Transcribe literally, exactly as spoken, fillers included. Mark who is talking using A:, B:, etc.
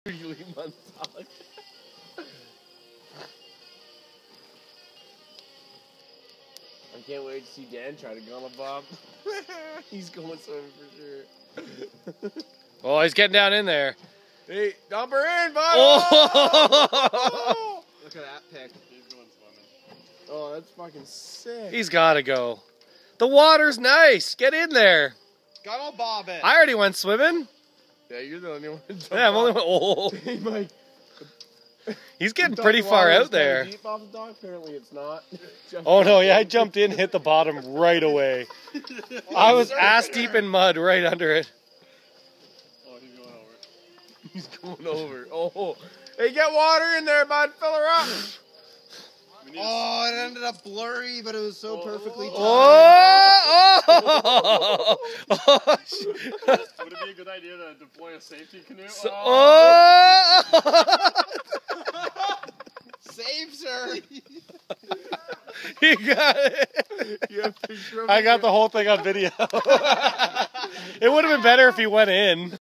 A: I can't wait to see Dan try to gunnel bob. He's going swimming for sure.
B: Oh, he's getting down in there.
A: Hey, dump her in, bud!
C: Oh! Look at that pick. He's going swimming.
A: Oh, that's fucking sick.
B: He's gotta go. The water's nice. Get in there.
C: Gunnelbobbing.
B: I already went swimming.
A: Yeah, you're the only one.
B: Yeah, I'm only one. Oh.
A: Hey, Mike.
B: He's getting pretty far out there.
A: Deep off the dock? Apparently it's not.
B: Oh no, yeah, I jumped in, hit the bottom right away. I was ass deep in mud right under it.
C: Oh, he's going over.
A: He's going over. Oh, hey, get water in there, bud. Fill her up.
C: Oh, it ended up blurry, but it was so perfectly timed.
B: Oh! Oh! Oh!
D: Would it be a good idea to deploy a safety canoe?
B: So, oh!
C: Save, sir.
B: You got it.
A: You have a picture of
B: I
A: it?
B: got the whole thing on video. It would have been better if he went in.